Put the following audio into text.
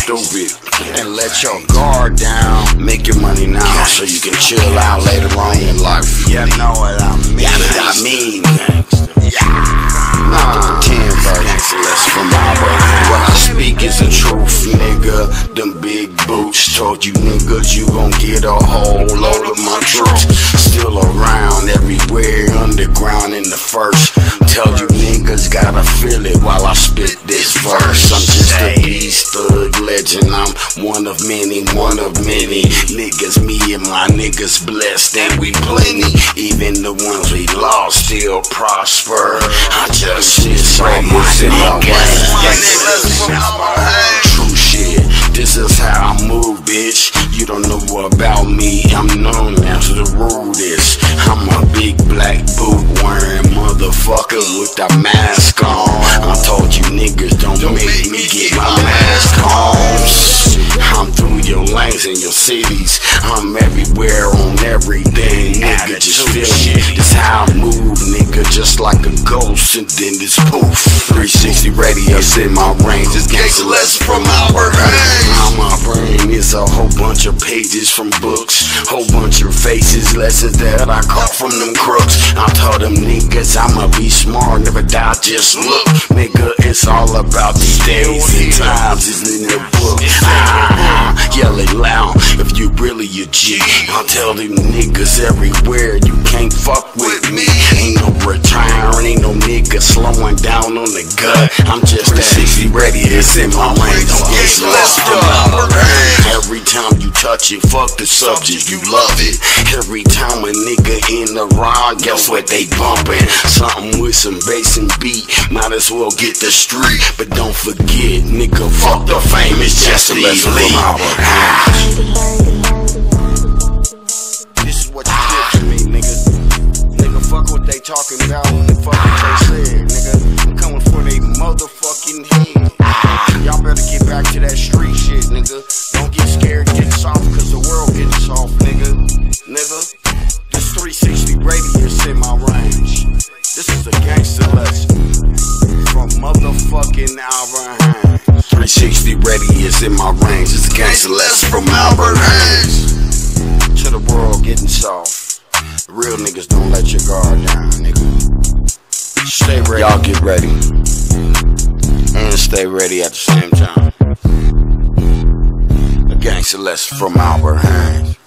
stupid. And let your guard down. Make your money now so you can chill out later on in life. You know what I mean? Yeah, I mean, not to pretend, but that's from my way. What I speak is the truth, nigga. Them big boots told you niggas you gon' get a whole load of my troops. Still around everywhere, underground in the first. Tell you niggas gotta feel it while I spit this verse. I'm just a beast, thug legend. I'm one of many, one of many. Niggas, me and my niggas blessed and we plenty. Even the ones we lost still prosper. I just shit so much in my way. True shit, this is how I move, bitch. You don't know about me, I'm known as the rudest. I'm a big black boot wearing motherfucker with a mask on. I told you niggas don't make me get my mask on. I'm through your lanes and your cities. I'm everywhere on everything, nigga, just feel it. This how I move, nigga, just like a ghost, and then this poof. 360 radius in my range. This gangsta lesson from my brain. My brain is a whole bunch of pages from books, whole bunch of faces, lessons that I caught from them crooks. I told them niggas I'ma be smart, never die, just look. Nigga, it's all about these days and times, it's in the book. Yell it loud if you really a G. I'll tell them niggas everywhere you can't fuck with me. Ain't no retiring, ain't no nigga slowing down on the gut. I'm just 360 radius in my range. Every time you touch it, fuck the subject, you love it. Every time a nigga in the ride, guess what they bumping? Something with some bass and beat, might as well get the street. But don't forget, nigga, fuck the fame, it's just a lesson from our This is what you did to me, nigga. Nigga, fuck what they talking about and fuck what they said, nigga. I'm coming for they motherfucking head. Y'all better get back to that street shit, nigga. Don't get scared, get soft, cause the world gets soft, nigga. Nigga, this 360 radius in my range. This is a gangster lesson from motherfucking Albert Haynes. 360 radius in my range. It's a gangster lesson from Albert Haynes. To the world getting soft. Real niggas don't let your guard down, nigga. Stay ready. Y'all get ready. And stay ready at the same time. A gangster lesson from Albert Haynes.